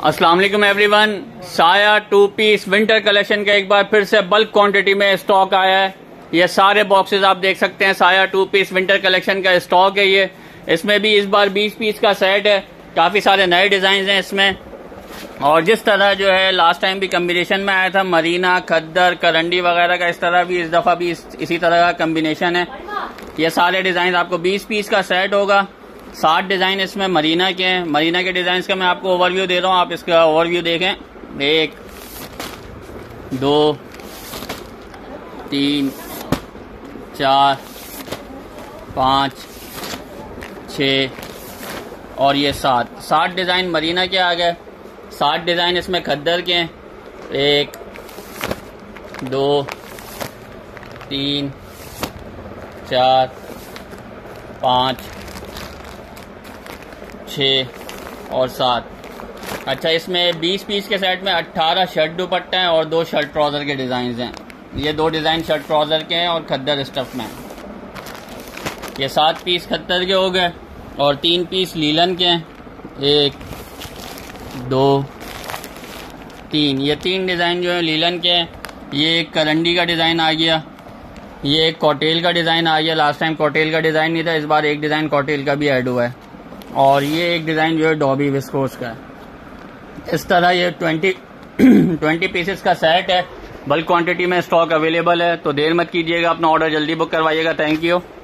अस्सलाम वालेकुम एवरीवन। साया 2 पीस विंटर कलेक्शन का एक बार फिर से बल्क क्वांटिटी में स्टॉक आया है। ये सारे बॉक्सेस आप देख सकते हैं, साया 2 पीस विंटर कलेक्शन का स्टॉक है ये। इसमें भी इस बार 20 पीस का सेट है। काफी सारे नए डिजाइन हैं इसमें, और जिस तरह जो है लास्ट टाइम भी कम्बिनेशन में आया था मरीना, खद्दर, करंडी वगैरह का, इस तरह भी इस दफा भी इसी तरह का कम्बिनेशन है। ये सारे डिजाइन आपको 20 पीस का सेट होगा। 60 डिजाइन इसमें मरीना के हैं। मरीना के डिजाइन का मैं आपको ओवरव्यू दे रहा हूँ, आप इसका ओवरव्यू देखें। 1 2 3 4 5 6 और ये 60 डिजाइन मरीना के आ गए। 60 डिजाइन इसमें खद्दर के हैं। 1 2 3 4 5 6 और 7। अच्छा, इसमें 20 पीस के सेट में 18 शर्ट दुपट्टा हैं और 2 शर्ट ट्राउजर के डिजाइन हैं। ये 2 डिजाइन शर्ट ट्राउजर के हैं और खद्दर स्टफ में। ये 7 पीस खद्दर के हो गए और 3 पीस लीलन के हैं। 1 2 3, ये 3 डिजाइन जो है लीलन के हैं। ये एक करंडी का डिजाइन आ गया, ये एक कॉटेल का डिजाइन आ गया। लास्ट टाइम कॉटेल का डिजाइन नहीं था, इस बार एक डिजाइन कॉटेल का भी ऐड हुआ है। और ये एक डिजाइन जो है डॉबी विस्कोस का है। इस तरह ये 20 पीसेस का सेट है। बल्क क्वांटिटी में स्टॉक अवेलेबल है, तो देर मत कीजिएगा, अपना ऑर्डर जल्दी बुक करवाइएगा। Thank you.